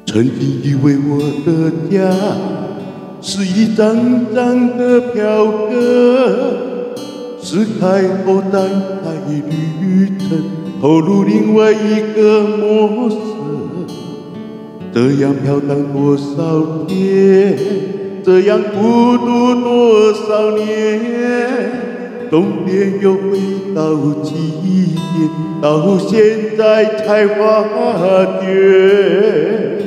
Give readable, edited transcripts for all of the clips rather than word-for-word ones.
曾经以为我的家是一张张的票根，撕开后展开旅程，投入另外一个模式。这样飘荡多少天，这样孤独多少年，终点又回到起点，到现在才发觉。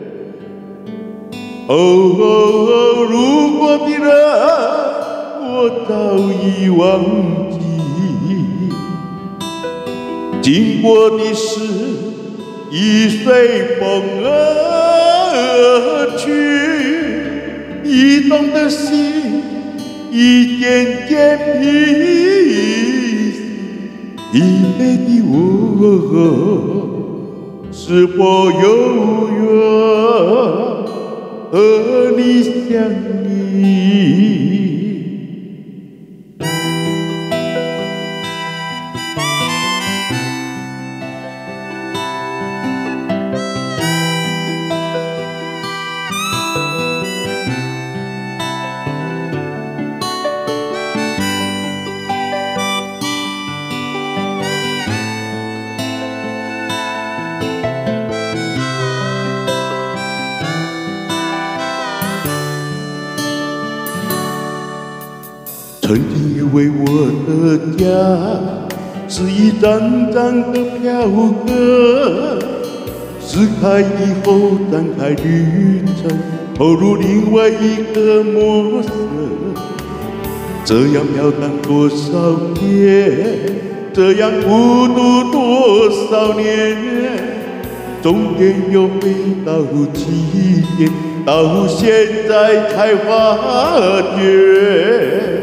如果的人我早已忘记，经过的事已随风而去，移动的心已渐渐疲死，疲惫的我是否有缘和你相依？曾经以为我的家是一张张的票根，撕开以后展开旅程，投入另外一个模式。这样飘荡多少天，这样孤独多少年，终点又回到起点，到现在才发觉。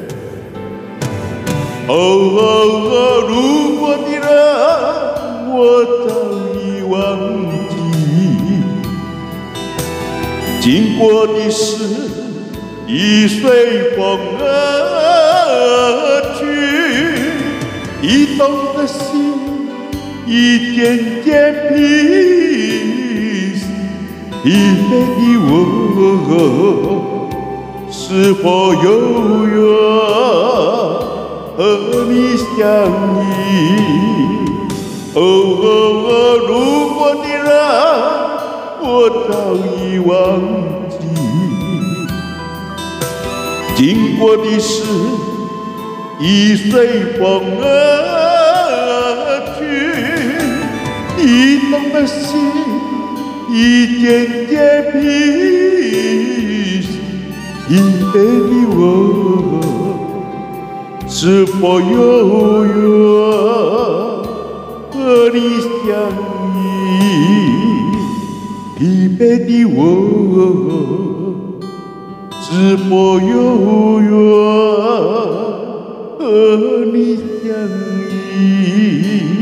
如果的人我早已忘记，经过的事已随风而去，移动的心已渐渐疲死，疲惫的我是否有缘和你相依？如果的人我早已忘记，经过的事已随风而去，移动的心已渐渐疲死，疲惫的我是否有缘和你相依？疲惫的我是否有缘和你相依？